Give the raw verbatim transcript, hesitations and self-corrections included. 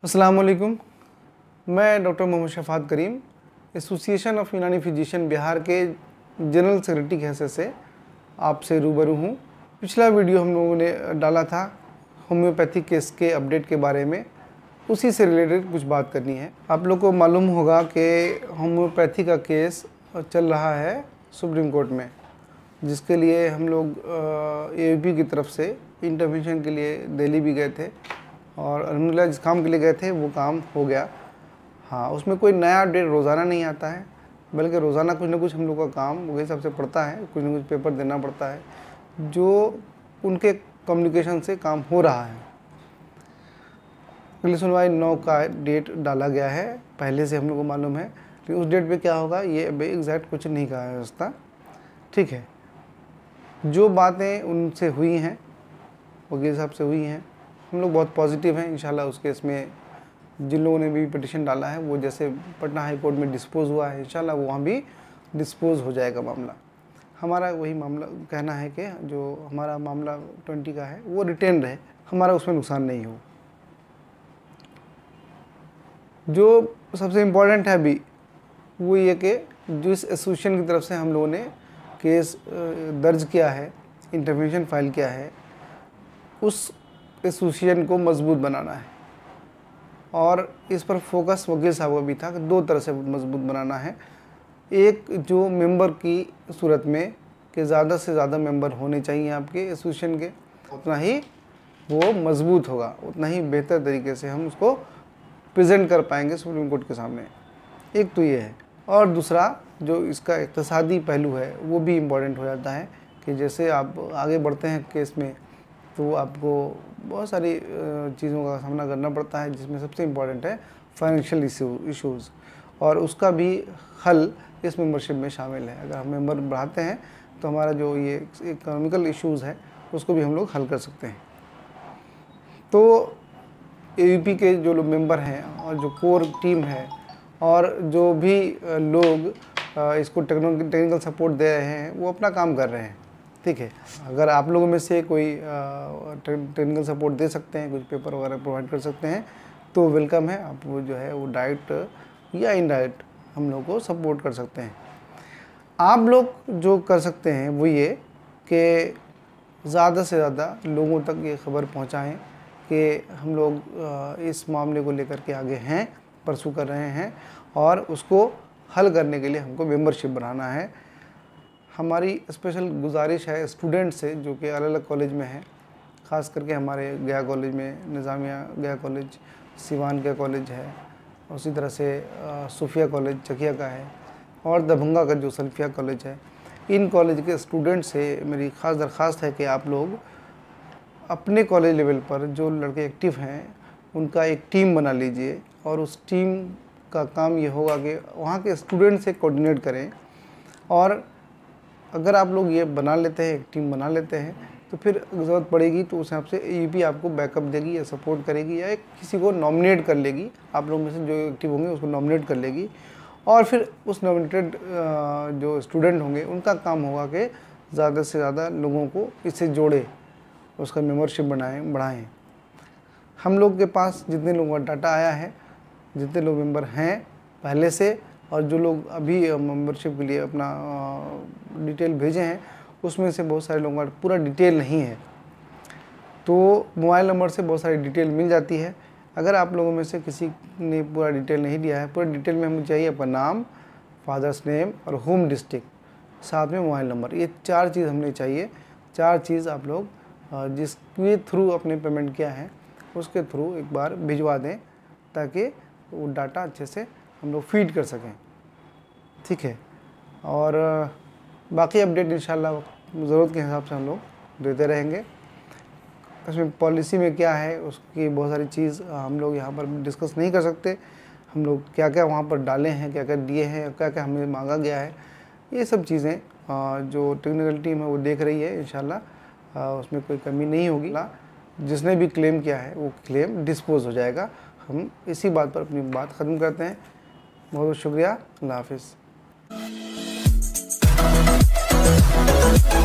अस्सलाम वालेकुम। मैं doctor Mohammad Shafat Karim association of Unani physician Bihar के जनरल सेक्रेटरी के हैसियत से आपसे रूबरू हूँ। पिछला वीडियो हम लोगों ने डाला था होम्योपैथिक केस के अपडेट के बारे में, उसी से रिलेटेड कुछ बात करनी है। आप लोग को मालूम होगा कि होम्योपैथी का केस चल रहा है सुप्रीम कोर्ट में, जिसके लिए हम लोग ए यू पी की तरफ से इंटरवेंशन के लिए दिल्ली भी गए थे और अल्हम्दुलिल्लाह जिस काम के लिए गए थे वो काम हो गया। हाँ, उसमें कोई नया अपडेट रोज़ाना नहीं आता है, बल्कि रोज़ाना कुछ ना कुछ हम लोग का काम वही हिसाब से पड़ता है, कुछ ना कुछ पेपर देना पड़ता है जो उनके कम्युनिकेशन से काम हो रहा है। अगली सुनवाई नौ का डेट डाला गया है, पहले से हम लोग को मालूम है, लेकिन उस डेट पे क्या होगा ये अभी एग्जैक्ट कुछ नहीं कहा है उसका। ठीक है, जो बातें उनसे हुई हैं वकील साहब से हुई हैं, हम लोग बहुत पॉजिटिव हैं। इंशाल्लाह उस केस में जिन लोगों ने भी पिटिशन डाला है वो जैसे पटना हाई कोर्ट में डिस्पोज हुआ है, इंशाल्लाह वो वहाँ भी डिस्पोज हो जाएगा मामला। हमारा वही मामला कहना है कि जो हमारा मामला ट्वेंटी का है वो रिटेन रहे, हमारा उसमें नुकसान नहीं हो। जो सबसे इम्पोर्टेंट है अभी वो ये कि जो इस एसोसिएशन की तरफ से हम लोगों ने केस दर्ज किया है, इंटरवेंशन फाइल किया है, उस एसोसिएशन को मजबूत बनाना है और इस पर फोकस वकील साहब का भी था कि दो तरह से मजबूत बनाना है। एक जो मेंबर की सूरत में कि ज़्यादा से ज़्यादा मेंबर होने चाहिए आपके एसोसिएशन के, उतना ही वो मजबूत होगा, उतना ही बेहतर तरीके से हम उसको प्रेजेंट कर पाएंगे सुप्रीम कोर्ट के सामने। एक तो ये है, और दूसरा जो इसका इक़्तिसादी पहलू है वो भी इम्पोर्टेंट हो जाता है कि जैसे आप आगे बढ़ते हैं केस में तो आपको बहुत सारी चीज़ों का सामना करना पड़ता है, जिसमें सबसे इम्पोर्टेंट है फाइनेंशियल इशू इश्यूज़, और उसका भी हल इस मेंबरशिप में शामिल है। अगर हम मेंबर बढ़ाते हैं तो हमारा जो ये इकोनॉमिकल इश्यूज़ है उसको भी हम लोग हल कर सकते हैं। तो ए यू पी के जो लोग मेंबर हैं और जो कोर टीम है और जो भी लोग इसको टेक्निकल सपोर्ट दे रहे हैं वो अपना काम कर रहे हैं। ठीक है, अगर आप लोगों में से कोई टेक्निकल सपोर्ट दे सकते हैं, कुछ पेपर वगैरह प्रोवाइड कर सकते हैं तो वेलकम है। आप वो जो है वो डायरेक्ट या इनडायरेक्ट हम लोग को सपोर्ट कर सकते हैं। आप लोग जो कर सकते हैं वो ये कि ज़्यादा से ज़्यादा लोगों तक ये खबर पहुंचाएं कि हम लोग इस मामले को लेकर के आगे हैं, परसू कर रहे हैं और उसको हल करने के लिए हमको मेंबरशिप बनाना है। हमारी स्पेशल गुजारिश है स्टूडेंट से जो कि अलग अलग कॉलेज में हैं, ख़ास करके हमारे गया कॉलेज में निज़ामिया गया कॉलेज, सिवान का कॉलेज है, उसी तरह से सूफिया कॉलेज चकिया का है और दरभंगा का जो सल्फिया कॉलेज है, इन कॉलेज के स्टूडेंट से मेरी ख़ास दरख्वास्त है कि आप लोग अपने कॉलेज लेवल पर जो लड़के एक्टिव हैं उनका एक टीम बना लीजिए और उस टीम का काम ये होगा कि वहाँ के स्टूडेंट से कोऑर्डिनेट करें। और अगर आप लोग ये बना लेते हैं, एक टीम बना लेते हैं, तो फिर ज़रूरत पड़ेगी तो उस हिसाब से ए यू पी आपको बैकअप देगी या सपोर्ट करेगी या एक किसी को नॉमिनेट कर लेगी। आप लोग में से जो एक्टिव होंगे उसको नॉमिनेट कर लेगी और फिर उस नॉमिनेटेड जो स्टूडेंट होंगे उनका काम होगा कि ज़्यादा से ज़्यादा लोगों को इससे जोड़े, उसका मेंबरशिप बनाएं बढ़ाएं। हम लोग के पास जितने लोगों का डाटा आया है, जितने लोग मेंबर हैं पहले से और जो लोग अभी मेंबरशिप के लिए अपना डिटेल भेजे हैं उसमें से बहुत सारे लोगों का पूरा डिटेल नहीं है, तो मोबाइल नंबर से बहुत सारी डिटेल मिल जाती है। अगर आप लोगों में से किसी ने पूरा डिटेल नहीं दिया है, पूरा डिटेल में हमें चाहिए अपना नाम, फादर्स नेम और होम डिस्ट्रिक्ट, साथ में मोबाइल नंबर, ये चार चीज़ हमने चाहिए। चार चीज़ आप लोग जिसके थ्रू अपने पेमेंट किया है उसके थ्रू एक बार भिजवा दें ताकि वो डाटा अच्छे से हम लोग फीड कर सकें। ठीक है, और बाकी अपडेट इंशाल्लाह ज़रूरत के हिसाब से हम लोग देते रहेंगे। इसमें पॉलिसी में क्या है उसकी बहुत सारी चीज़ हम लोग यहाँ पर डिस्कस नहीं कर सकते। हम लोग क्या क्या वहाँ पर डाले हैं, क्या क्या दिए हैं, क्या क्या हमें मांगा गया है, ये सब चीज़ें जो टेक्निकल टीम है वो देख रही है। इंशाल्लाह उसमें कोई कमी नहीं होगी। जिसने भी क्लेम किया है वो क्लेम डिस्पोज हो जाएगा। हम इसी बात पर अपनी बात ख़त्म करते हैं। बहुत बहुत शुक्रिया, अल्लाह हाफिज़।